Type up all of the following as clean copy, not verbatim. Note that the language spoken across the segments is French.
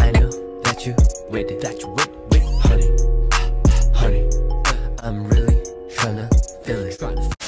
I know that you with it, honey, honey, I'm really tryna feel it.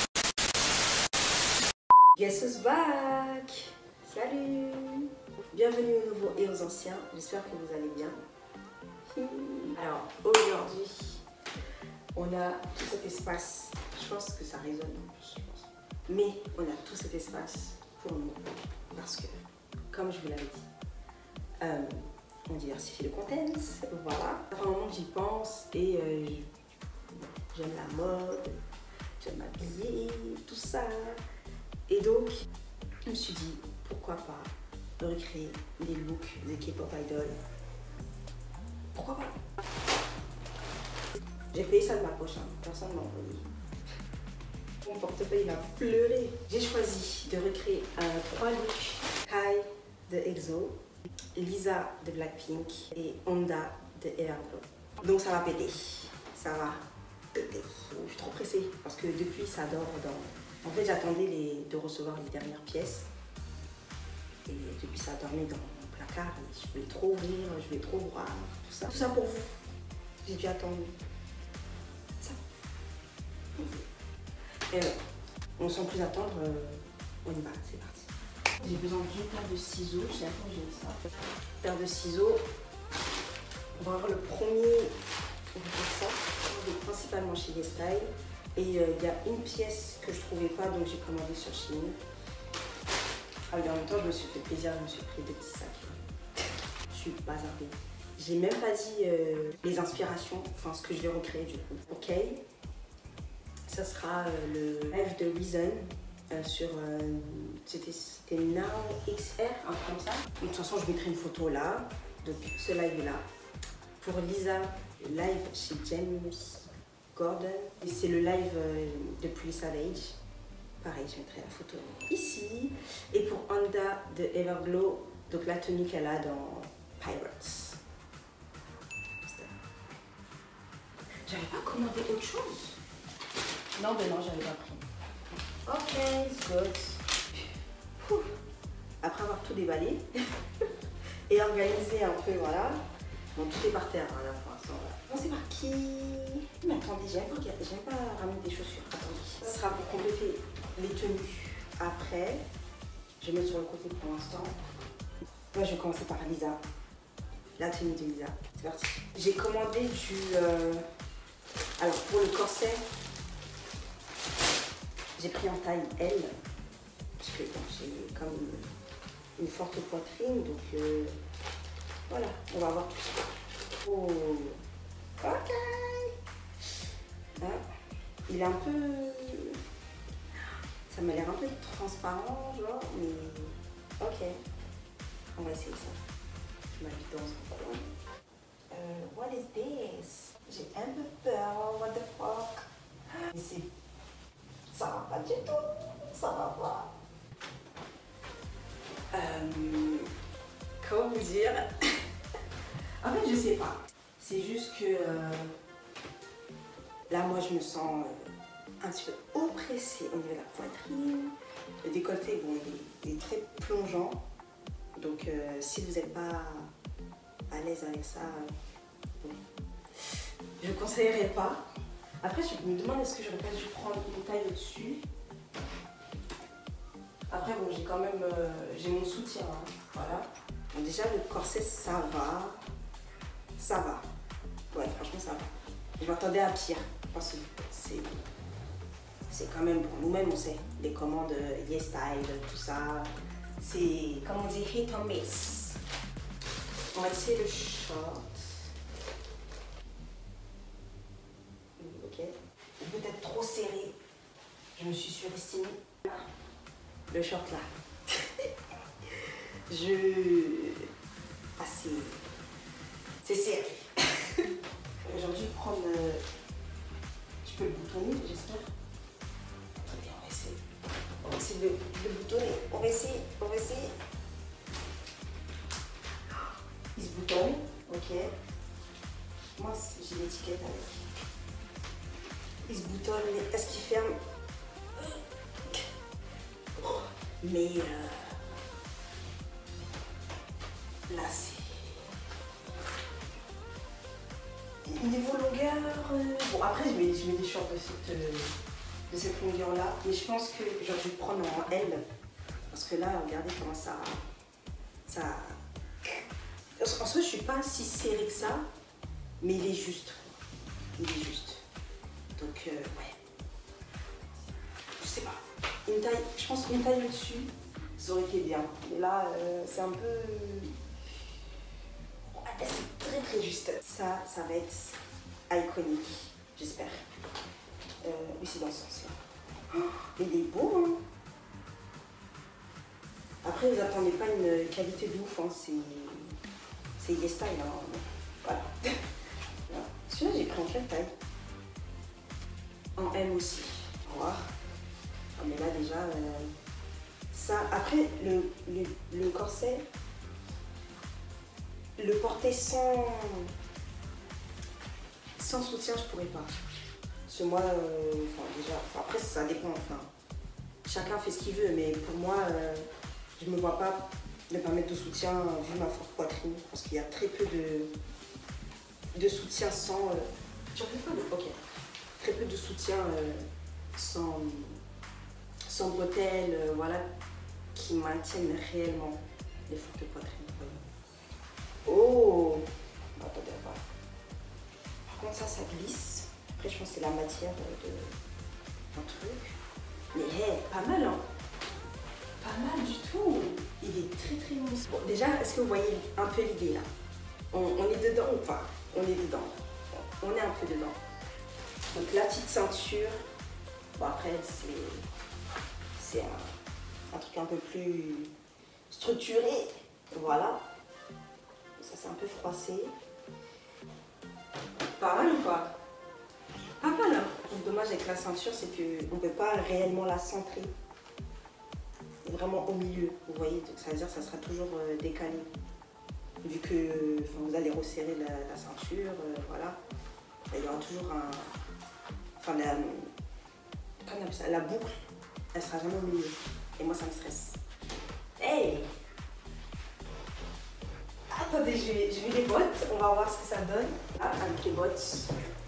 Guess who's back? Salut! Bienvenue aux nouveaux et aux anciens, j'espère que vous allez bien. Alors aujourd'hui, on a tout cet espace, je pense que ça résonne en plus, je pense. Mais on a tout cet espace pour nous, parce que, comme je vous l'avais dit, on diversifie le content, voilà. Ça fait un moment que j'y pense et j'aime la mode, j'aime m'habiller, tout ça. Et donc, je me suis dit, pourquoi pas recréer des looks de K-pop idol. Pourquoi pas? J'ai payé ça de ma poche, hein. Personne ne m'a envoyé. Mon portefeuille il a pleuré. J'ai choisi de recréer 3 looks. Kai de EXO, Lisa de Blackpink et Honda de Everglow. Donc ça va péter. Ça va péter. Je suis trop pressée parce que depuis ça dort dans... En fait j'attendais de recevoir les dernières pièces. Et depuis ça dormait dans mon placard. Et je voulais trop ouvrir, je voulais trop voir. Tout ça. Tout ça pour vous. J'ai dû attendre. Ça. Et on sans plus attendre, on y va, c'est parti. J'ai besoin d'une paire de ciseaux, j'ai un peu j'ai ça. Paire de ciseaux. On va avoir le premier, on va faire ça, principalement chez les Style. Et il y a une pièce que je trouvais pas, donc j'ai commandé sur Shein. En même temps, je me suis fait plaisir, je me suis pris 2 petits sacs. Je suis bazardée. J'ai même pas dit les inspirations, enfin ce que je vais recréer du coup. Ok, ça sera le live de Reason sur c'était Now XR, un truc comme ça. De toute façon, je mettrai une photo là, donc ce live là. Pour Lisa, live chez James Gordon, et c'est le live de Pretty Savage. Pareil, je mettrai la photo ici. Et pour Honda de Everglow, donc la tenue qu'elle a dans Pirates. J'avais pas commandé autre chose. Non, ben non, j'avais pas pris. Ok, it's good. Ouh. Après avoir tout déballé et organisé un peu, voilà. Bon, tout est par terre hein, là pour l'instant. Bon, c'est par qui? Mais attendez, j'aime pas ramener des chaussures. Attendez. Ce sera pour compléter les tenues. Après, je vais mettre sur le côté pour l'instant. Moi, je vais commencer par Lisa. La tenue de Lisa. C'est parti. J'ai commandé du... Alors, pour le corset, j'ai pris en taille L. Parce que bon, j'ai comme une forte poitrine. Donc, voilà. On va voir tout ça. Oh. Ok. Hein? Il est un peu... Ça m'a l'air un peu transparent, genre, mais... Ok. On va essayer ça. Je m'habille dans un coin. What is this? J'ai un peu peur. What the fuck? Mais c'est... Ça va pas du tout. Ça va pas. Comment vous dire? En fait, je sais pas. C'est juste que... là, moi, je me sens... un petit peu oppressée au niveau de la poitrine. Le décolleté, bon, il est très plongeant. Donc, si vous n'êtes pas à l'aise avec ça, bon, je ne conseillerais pas. Après, je me demande est-ce que j'aurais pas dû prendre une taille au-dessus. Après, bon, j'ai quand même j'ai mon soutien. Hein, voilà. Bon, déjà, le corset, ça va. Ça va. Ouais, franchement, ça va. Je m'attendais à pire. Parce que c'est quand même, pour nous-mêmes, on sait, les commandes YesStyle, tout ça, c'est, comme on dit, hit or miss. On va essayer le short. Ok. Peut-être trop serré. Je me suis surestimée. Le short là. Ah, c'est serré. Aujourd'hui, prendre... Je peux le boutonner, j'espère. Attendez, on va essayer. On va essayer de le boutonner. On va essayer. Il se boutonne, ok. Moi, j'ai l'étiquette avec. Il se boutonne, mais est-ce qu'il ferme? Mais là, c'est... niveau longueur, bon après je mets des shorts de cette longueur là, mais je pense que genre, je vais prendre en L, parce que là regardez comment ça... En soi je suis pas si serrée que ça, mais il est juste. Il est juste. Donc ouais. Je sais pas. Une taille, je pense qu'une taille au-dessus, ça aurait été bien. Mais là, c'est un peu... C'est très très juste. Ça va être iconique, j'espère. Oui, c'est dans ce sens-là. Oh, mais il est beau, hein. Après, vous attendez pas une qualité de ouf, hein. C'est YesStyle, hein. Voilà. Celui-là, j'ai pris en quelle taille? En M aussi. Au revoir. Ah, mais là, déjà, ça... Après, le corset, le porter sans soutien, je pourrais pas. Parce que moi, déjà... après, ça dépend, enfin... Chacun fait ce qu'il veut, mais pour moi, je me vois pas ne pas mettre de soutien vu ma forte poitrine. Parce qu'il y a très peu de soutien sans... J'en fais pas de... Ok. Très peu de soutien sans bretelles, voilà, qui maintiennent réellement les fortes poitrines. Oh! Attendez, on va... Par contre, ça glisse. Après, je pense que c'est la matière d'un truc. Mais hey, pas mal, hein? Pas mal du tout. Il est très très mousse. Bon, déjà, est-ce que vous voyez un peu l'idée là? On est dedans ou pas? On est dedans. On est un peu dedans. Donc la petite ceinture, bon après c'est un truc un peu plus structuré. Voilà. Ça c'est un peu froissé. Pas mal ou pas? Pas mal, hein? Le dommage avec la ceinture, c'est qu'on ne peut pas réellement la centrer. Vraiment au milieu, vous voyez, donc ça veut dire que ça sera toujours décalé. Vu que vous allez resserrer la ceinture, voilà. Il y aura toujours un... Enfin, la boucle, elle sera jamais au milieu. Et moi, ça me stresse. Hey! Attendez, je vais les bottes. On va voir ce que ça donne. Ah, avec les bottes.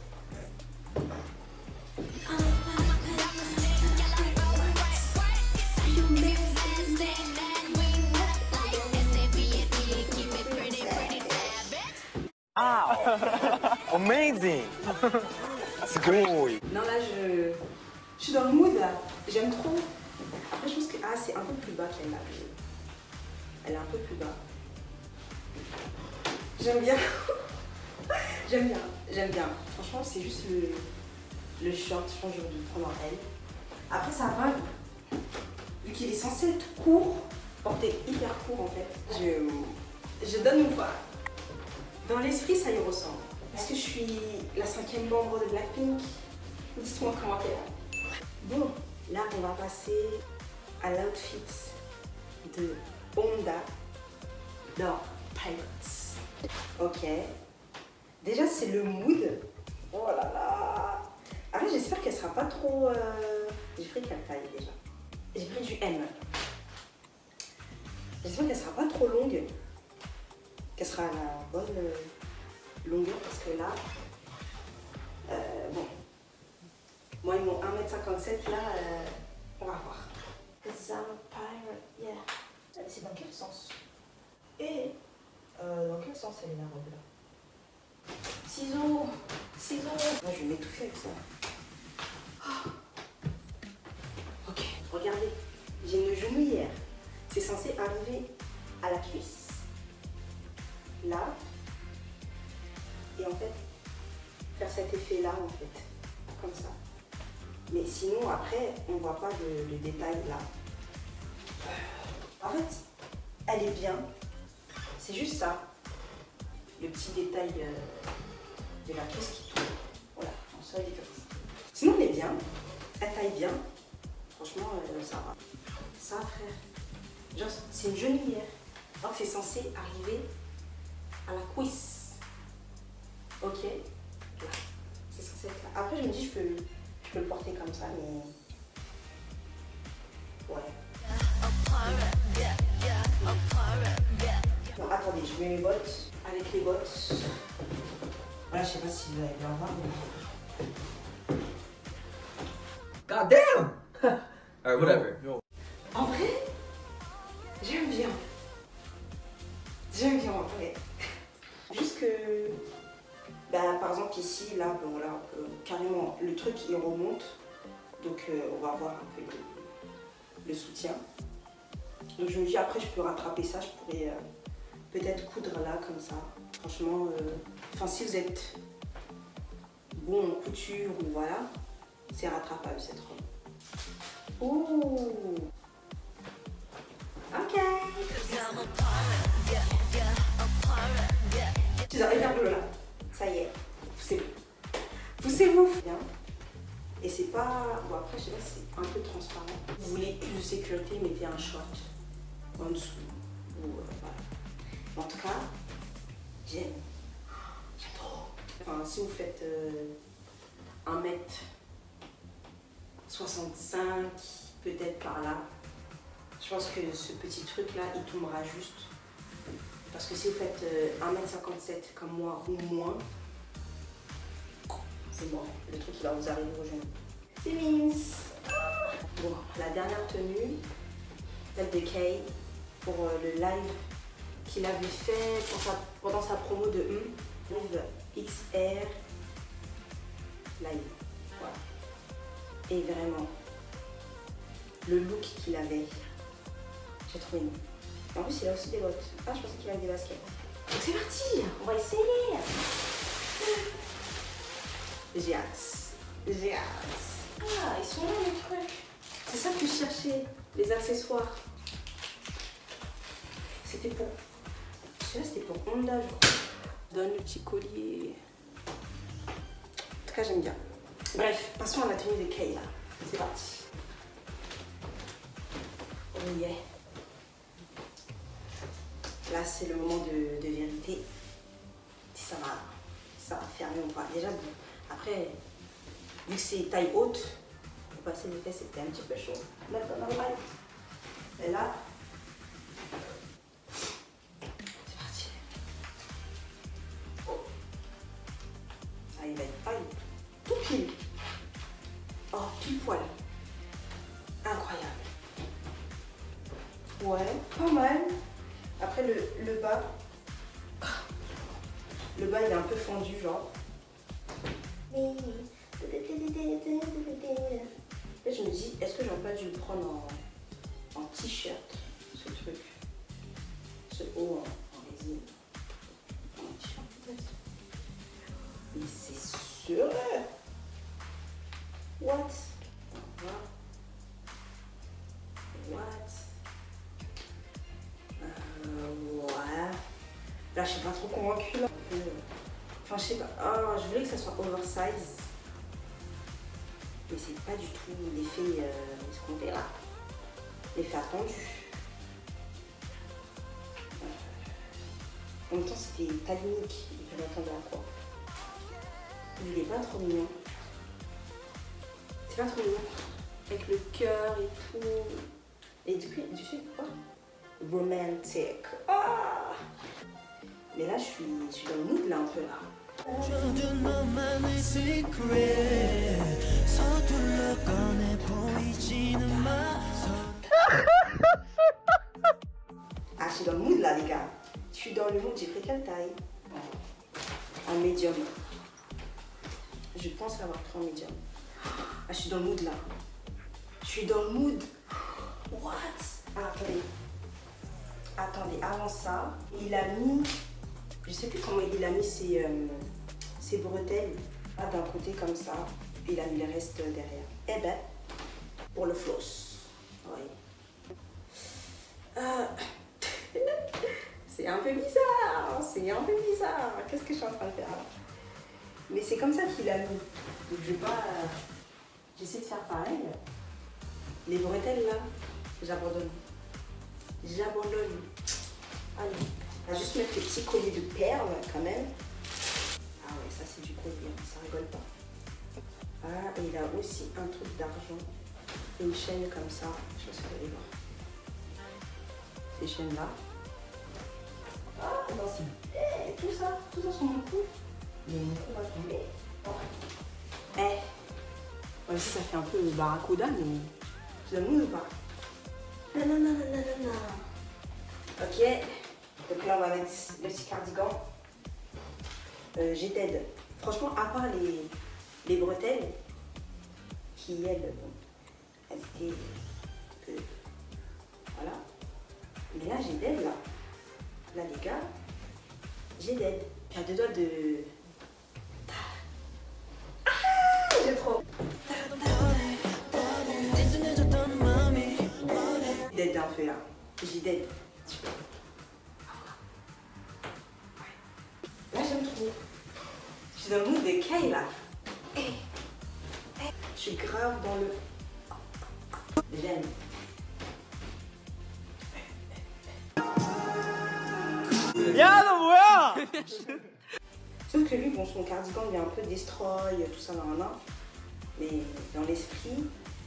Wow! Amazing! It's great! Non, là, je suis dans le mood, là. J'aime trop. Après, je pense que c'est un peu plus bas qu'elle, là. Elle est un peu plus bas. J'aime bien. J'aime bien. Franchement, c'est juste le short. Je pense que j'aurais dû le prendre en L. Après, ça va. Vu qu'il est censé être court, porté hyper court, en fait. Je donne mon poids. Dans l'esprit, ça y ressemble. Est-ce que je suis la 5e membre de Blackpink? Dites-moi en commentaire. Bon, là, on va passer à l'outfit de Honda dans Pirates. Ok. Déjà, c'est le mood. Oh là là. Après, j'espère qu'elle sera pas trop... J'ai pris quelle taille déjà? J'ai pris du M. J'espère qu'elle sera pas trop longue. Qu'elle sera à la bonne longueur parce que là, bon, moi ils m'ont 1m57 là, on va voir. Yeah. C'est dans quel sens? Et dans quel sens elle est la robe là? Ciseaux. Moi, je vais m'étouffer avec ça. Oh. Ok, regardez, j'ai une genouillère. C'est censé arriver à la cuisse. Là, et en fait, faire cet effet-là, en fait, comme ça. Mais sinon, après, on ne voit pas le détail là. En fait, elle est bien. C'est juste ça. Le petit détail de la cuisse qui tourne. Voilà, en soi, elle est comme ça. Sinon, elle est bien. Elle taille bien. Franchement, ça va. Ça, frère. Genre, c'est une genouillère. Donc, c'est censé arriver à la cuisse. Ok, là, c'est censé être là. Après, je me dis, je peux le porter comme ça, mais ouais. Non, attendez, je mets mes bottes. Avec les bottes, voilà, Là, je sais pas si vous allez bien voir, mais... God damn! Alright, whatever. En vrai, j'aime bien. J'aime bien en vrai. Juste que, bah, par exemple ici, là, bon, là, carrément, le truc il remonte. Donc on va voir un peu le soutien. Donc je me dis après je peux rattraper ça, je pourrais peut-être coudre là comme ça. Franchement, enfin si vous êtes bon en couture ou voilà, c'est rattrapable cette robe. Oh, ok. Tu arrives vers le là. Ça y est, poussez-vous. Poussez-vous. Bien. Et c'est pas... Bon après je sais pas si c'est un peu transparent. Vous voulez plus de sécurité, mettez un short en dessous. Ou voilà. En tout cas, j'aime. J'aime trop. Enfin si vous faites 1m65, peut-être par là, je pense que ce petit truc là il tombera juste. Parce que si vous faites 1m57 comme moi ou moins, c'est bon, le truc il va vous arriver aux genoux. C'est mince. Bon, la dernière tenue, celle de Kay, pour le live qu'il avait fait pendant sa promo de live XR live. Voilà. Et vraiment, le look qu'il avait, j'ai trouvé mieux. En plus, il a aussi des bottes. Ah, je pensais qu'il avait des baskets. Donc c'est parti, on va essayer. J'ai hâte. J'ai hâte. Ah, ils sont là les trucs. C'est ça que je cherchais, les accessoires. C'était pour... Celui-là, c'était pour Honda, je crois. Donne le petit collier. En tout cas, j'aime bien. Bref, passons à la tenue de Kay, là. C'est parti. Oh yeah. Là, c'est le moment de vérité. Si ça va fermer ou pas. Déjà, bon, après, vu que c'est taille haute, pour passer les fesses, c'était un petit peu chaud. Et là, c'est parti. Oh. Ah, il va être pareil. Tout pile. Oh, pile poil. Incroyable. Ouais, pas mal. Après le bas, il est un peu fendu genre. Et je me dis, est-ce que j'aurais pas dû le prendre en t-shirt, ce truc, ce haut en résine, en t-shirt peut-être. Mais c'est sûr. What? Ouais. Là, je suis pas trop convaincue. Là. Enfin, je sais pas. Oh, je voulais que ça soit oversize. Mais c'est pas du tout l'effet escompté là. L'effet attendu. En même temps, c'était Talinique. Je m'attendais à quoi? Il est pas trop mignon. C'est pas trop mignon. Avec le cœur et tout. Et du coup, tu sais quoi? Romantic. Ah! Mais là, je suis dans le mood là un peu là. Ah, je suis dans le mood là, les gars. Je suis dans le mood. J'ai pris quelle taille? En médium. Je pense l'avoir pris en médium. Ah, je suis dans le mood là. Je suis dans le mood. What? Ah, attendez, avant ça, il a mis, je sais plus comment il a mis ses bretelles, là d'un côté comme ça, et il a mis le reste derrière. Eh ben, pour le floss. Oui. C'est un peu bizarre, Qu'est-ce que je suis en train de faire là? Mais c'est comme ça qu'il a mis. Donc je vais pas, j'essaie de faire pareil. Les bretelles là, j'abandonne. Allez, on va juste mettre le petit collier de perles quand même. Ah ouais, ça c'est du collier, ça rigole pas. Ah, et il a aussi un truc d'argent. Une chaîne comme ça, je sais pas si vous allez voir. Ces chaînes là. Ah, non, c'est tout ça sur mon cou. Mais mon micro va tomber. Eh, moi aussi ça fait un peu barracuda, mais tu donnes mousse ou pas? Non, non, non, non, non, non, non. Ok, donc là on va mettre le petit cardigan. J'ai d'aide. Franchement, à part les bretelles, qui elles, bon, elles étaient voilà. Mais là j'ai d'aide là. Là les gars, j'ai d'aide. J'ai deux doigts de... Ah, j'ai trop. D'aide un peu là. J'ai d'aide. Là j'aime trop. Je suis dans le mood de Kay là. Je suis grave dans le... J'aime. Sauf que lui, bon, son cardigan il est un peu destroy, tout ça dans la main. Mais dans l'esprit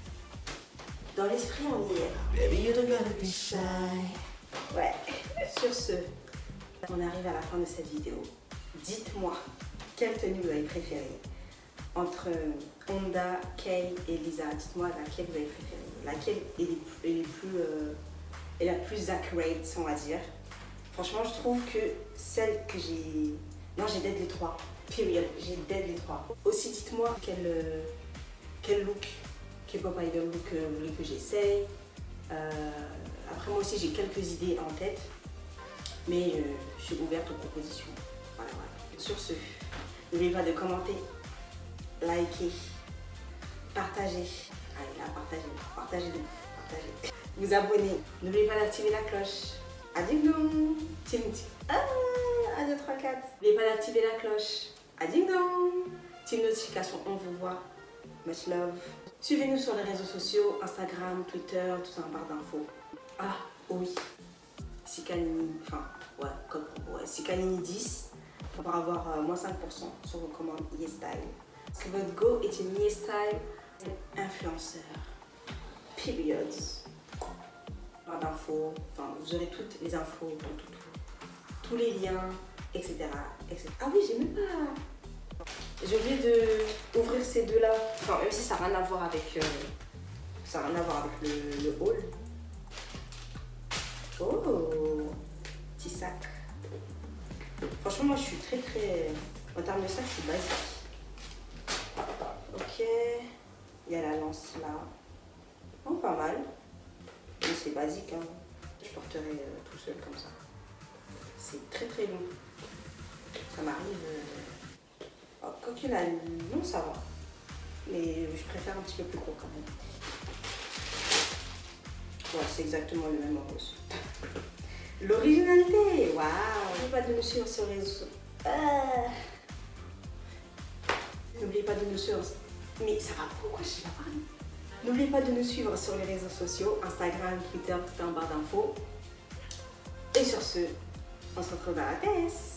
on y est. Baby, you don't gotta be shy. Ouais. Sur ce, on arrive à la fin de cette vidéo. Dites-moi, quelle tenue vous avez préférée entre Honda, Kay et Lisa? Dites-moi laquelle vous avez préférée. Laquelle est la plus accurate, on va dire. Franchement, je trouve que celle que j'ai... Non, j'ai dead les trois. Period. J'ai dead les trois. Aussi, dites-moi quel look, K-pop idol look vous voulez que j'essaye. Après, moi aussi, j'ai quelques idées en tête. Mais je suis ouverte aux propositions. Voilà, voilà. Sur ce, n'oubliez pas de commenter, liker, partager. Allez, là, partagez. Vous abonner. N'oubliez pas d'activer la cloche. Ading-dong. Ah, 1, 2, 3, 4. N'oubliez pas d'activer la cloche. Ading-dong. Team notification, on vous voit. Much love. Suivez-nous sur les réseaux sociaux, Instagram, Twitter, tout ça en barre d'infos. Ah, oui. Sikanini, enfin, ouais, code promo, ouais, Sikanini 10 pour avoir moins 5% sur vos commandes YesStyle. Parce que votre go est une YesStyle influenceur. Periods. Barre d'infos, enfin, vous aurez toutes les infos, tous les liens, etc., etc. Ah oui, j'ai même pas... J'ai oublié d'ouvrir ces deux-là. Enfin, même si ça n'a rien à voir avec, le haul. Oh, petit sac. Franchement, moi je suis très. En termes de sac, je suis basique. Ok. Il y a la lance là. Oh, pas mal. Mais c'est basique, hein. Je porterai tout seul comme ça. C'est très long. Ça m'arrive. Oh, quand il a long, ça va. Mais je préfère un petit peu plus gros quand même. Ouais, c'est exactement le même en rose. L'originalité, waouh! N'oubliez pas de nous suivre sur les réseaux. N'oubliez pas de nous suivre. Mais ça va pourquoi je sais pas parler. N'oubliez pas de nous suivre sur les réseaux sociaux, Instagram, Twitter, tout en barre d'infos. Et sur ce, on se retrouve dans la pièce.